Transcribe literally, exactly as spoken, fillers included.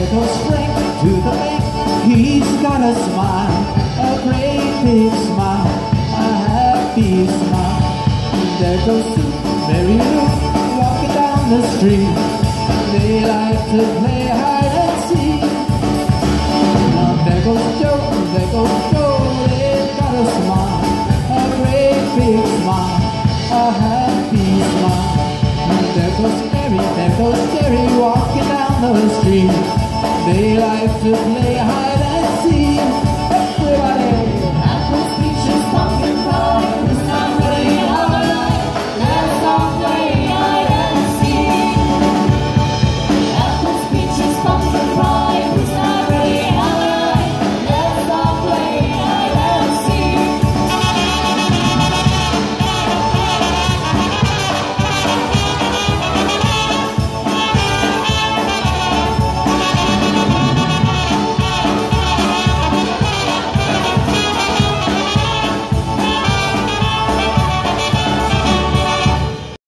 there goes Frank to the bank. He's got a smile, a great big smile, a happy smile. And there goes Sue, Mary Lou, walking down the street. They like to play hide and seek. Now there goes Joe, there goes Joe, they've got a smile, a great big smile, a happy smile. And there goes Mary, there goes Jerry, walking down the street. They like to play hide and seek.